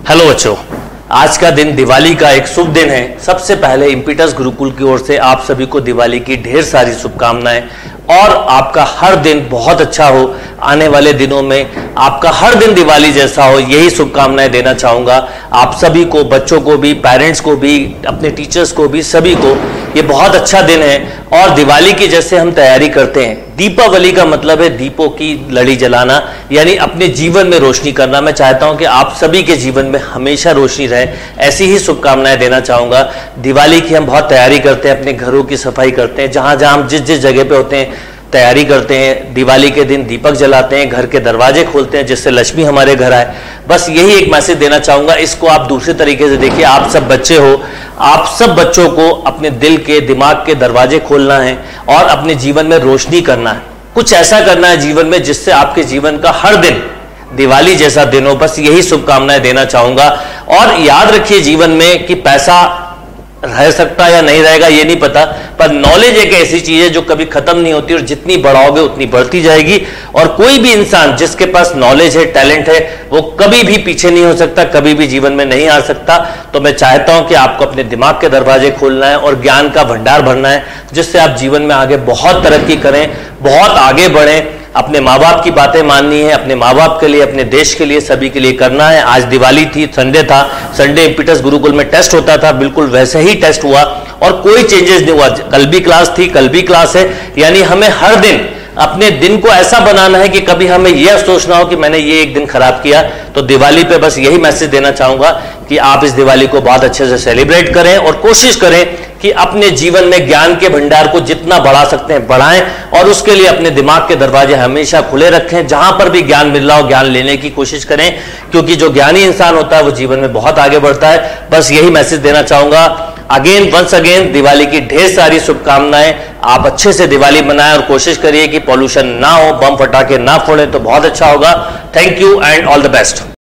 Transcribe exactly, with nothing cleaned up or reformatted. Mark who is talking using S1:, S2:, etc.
S1: Hello बच्चों, आज का दिन दिवाली का एक शुभ दिन है। सबसे पहले इम्पीटस गुरुकुल की ओर से आप सभी को दिवाली की ढेर सारी शुभकामनाएं और आपका हर दिन बहुत अच्छा हो। आने वाले दिनों में आपका हर दिन दिवाली जैसा हो, यही शुभकामनाएं देना चाहूँगा आप सभी को, बच्चों को भी, पेरेंट्स को भी, अपने टीचर्स को भी, सभी को। ये बहुत अच्छा दिन है और दिवाली की जैसे हम तैयारी करते हैं, दीपावली का मतलब है दीपों की लड़ी जलाना, यानी अपने जीवन में रोशनी करना। मैं चाहता हूं कि आप सभी के जीवन में हमेशा रोशनी रहे, ऐसी ही शुभकामनाएं देना चाहूँगा। दिवाली की हम बहुत तैयारी करते हैं, अपने घरों की सफाई करते हैं, जहाँ जहाँ हम जिस जिस जगह पे होते हैं तैयारी करते हैं। दिवाली के दिन दीपक जलाते हैं, घर के दरवाजे खोलते हैं जिससे लक्ष्मी हमारे घर आए। बस यही एक मैसेज देना चाहूँगा। इसको आप दूसरे तरीके से देखिए। आप सब बच्चे हो, आप सब बच्चों को अपने दिल के, दिमाग के दरवाजे खोलना है और अपने जीवन में रोशनी करना है। कुछ ऐसा करना है जीवन में जिससे आपके जीवन का हर दिन दिवाली जैसा दिन हो। बस यही शुभकामनाएं देना चाहूँगा। और याद रखिए, जीवन में कि पैसा रह सकता या नहीं रहेगा ये नहीं पता, पर नॉलेज एक ऐसी चीज है जो कभी खत्म नहीं होती और जितनी बढ़ाओगे उतनी बढ़ती जाएगी। और कोई भी इंसान जिसके पास नॉलेज है, टैलेंट है, वो कभी भी पीछे नहीं हो सकता, कभी भी जीवन में नहीं आ सकता। तो मैं चाहता हूं कि आपको अपने दिमाग के दरवाजे खोलना है और ज्ञान का भंडार भरना है, जिससे आप जीवन में आगे बहुत तरक्की करें, बहुत आगे बढ़ें। अपने माँ बाप की बातें माननी है, अपने माँ बाप के लिए, अपने देश के लिए, सभी के लिए करना है। आज दिवाली थी, संडे था, संडे इम्पीटस गुरुकुल में टेस्ट होता था, बिल्कुल वैसे ही टेस्ट हुआ और कोई चेंजेस नहीं हुआ। कल भी क्लास थी, कल भी क्लास है। यानी हमें हर दिन अपने दिन को ऐसा बनाना है कि कभी हमें यह सोचना हो कि मैंने ये एक दिन खराब किया। तो दिवाली पे बस यही मैसेज देना चाहूंगा कि आप इस दिवाली को बहुत अच्छे से सेलिब्रेट करें और कोशिश करें कि अपने जीवन में ज्ञान के भंडार को जितना बढ़ा सकते हैं बढ़ाएं और उसके लिए अपने दिमाग के दरवाजे हमेशा खुले रखें। जहां पर भी ज्ञान मिल रहा हो, ज्ञान लेने की कोशिश करें, क्योंकि जो ज्ञानी इंसान होता है वो जीवन में बहुत आगे बढ़ता है। बस यही मैसेज देना चाहूंगा। अगेन वंस अगेन दिवाली की ढेर सारी शुभकामनाएं। आप अच्छे से दिवाली मनाएं और कोशिश करिए कि पॉल्यूशन ना हो, बम फटाके ना फोड़ें, तो बहुत अच्छा होगा। Thank you and all the best.